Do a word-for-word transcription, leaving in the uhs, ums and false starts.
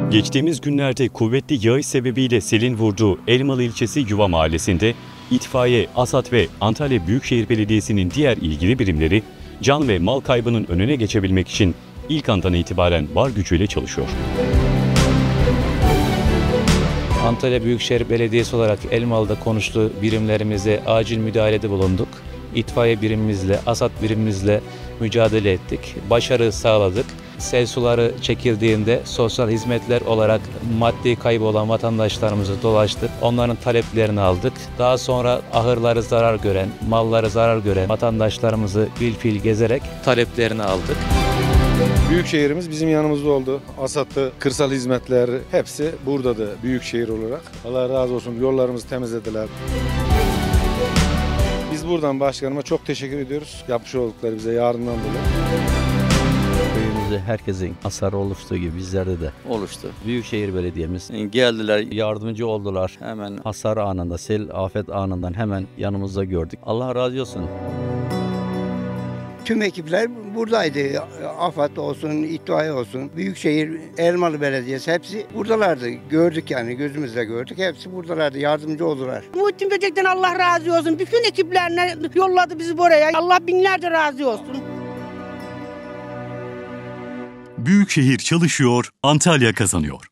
Geçtiğimiz günlerde kuvvetli yağış sebebiyle selin vurduğu Elmalı ilçesi Yuva Mahallesi'nde itfaiye, ASAD ve Antalya Büyükşehir Belediyesi'nin diğer ilgili birimleri can ve mal kaybının önüne geçebilmek için ilk andan itibaren var gücüyle çalışıyor. Antalya Büyükşehir Belediyesi olarak Elmalı'da konuştuğu birimlerimize acil müdahalede bulunduk. İtfaiye birimimizle, ASAD birimimizle mücadele ettik. Başarı sağladık. Sel suları çekildiğinde sosyal hizmetler olarak maddi kaybı olan vatandaşlarımızı dolaştık. Onların taleplerini aldık. Daha sonra ahırları zarar gören, malları zarar gören vatandaşlarımızı bilfil gezerek taleplerini aldık. Büyükşehirimiz bizim yanımızda oldu. ASAD'lı kırsal hizmetler hepsi buradadı büyükşehir olarak. Allah razı olsun, yollarımızı temizlediler. Biz buradan başkanıma çok teşekkür ediyoruz. Yapmış oldukları bize yardımdan dolayı. Köyümüzde herkesin hasarı oluştuğu gibi bizlerde de oluştu. Büyükşehir Belediyemiz Geldiler, yardımcı oldular. hemen Hasar anında, sel, afet anından hemen yanımızda gördük. Allah razı olsun. Tüm ekipler buradaydı. AFAD olsun, itfaiye olsun, Büyükşehir, Elmalı Belediyesi hepsi buradalardı. Gördük yani, gözümüzle gördük. Hepsi buradalardı, yardımcı oldular. Muhittin Böcek'ten Allah razı olsun. Bütün ekiplerine yolladı bizi buraya. Allah binlerce razı olsun. Büyükşehir çalışıyor, Antalya kazanıyor.